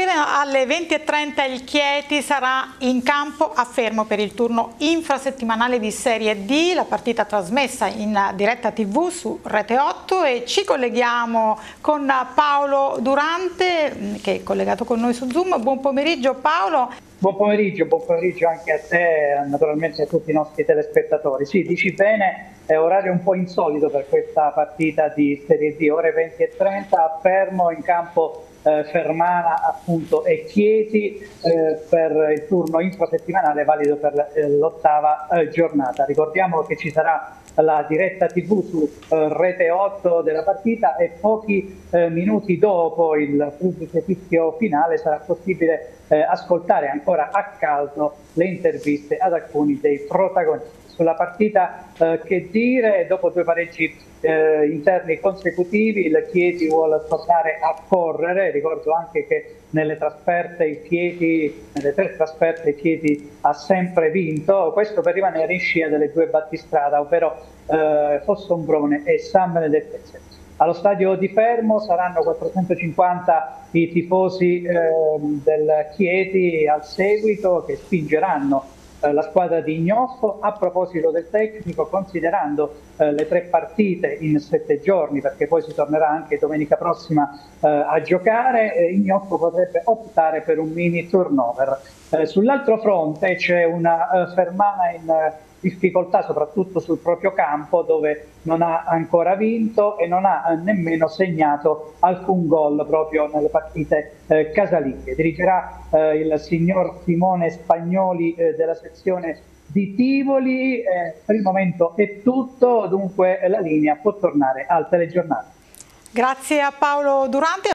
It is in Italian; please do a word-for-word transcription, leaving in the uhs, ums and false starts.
alle venti e trenta il Chieti sarà in campo a Fermo per il turno infrasettimanale di Serie D, la partita trasmessa in diretta tivù su Rete otto, e ci colleghiamo con Paolo Durante che è collegato con noi su Zoom. Buon pomeriggio Paolo. Buon pomeriggio, buon pomeriggio anche a te, naturalmente a tutti i nostri telespettatori. Sì, dici bene, è orario un po' insolito per questa partita di Serie D, ore venti e trenta a Fermo, in campo eh, Fermana appunto e Chieti eh, per il turno infrasettimanale valido per eh, l'ottava eh, giornata. Ricordiamo che ci sarà la diretta tivù su eh, Rete otto della partita e pochi eh, minuti dopo il fischio finale sarà possibile eh, ascoltare ancora a caldo le interviste ad alcuni dei protagonisti. Sulla partita eh, che dire, dopo due pareggi eh, interni consecutivi il Chieti vuole tornare a correre. Ricordo anche che nelle trasferte il Chieti, nelle tre trasferte il Chieti ha sempre vinto, questo per rimanere in scia delle due battistrada, ovvero eh, Fossombrone e San Benedettese. Allo stadio di Fermo saranno quattrocentocinquanta i tifosi eh, del Chieti al seguito, che spingeranno eh, la squadra di Ignoffo. A proposito del tecnico, considerando eh, le tre partite in sette giorni, perché poi si tornerà anche domenica prossima eh, a giocare, eh, Ignoffo potrebbe optare per un mini turnover. Eh, sull'altro fronte c'è una eh, Fermana in eh, difficoltà soprattutto sul proprio campo, dove non ha ancora vinto e non ha eh, nemmeno segnato alcun gol proprio nelle partite eh, casalinghe. Dirigerà eh, il signor Simone Spagnoli eh, della sezione di Tivoli. Eh, per il momento è tutto, dunque la linea può tornare al telegiornale. Grazie a Paolo Durante.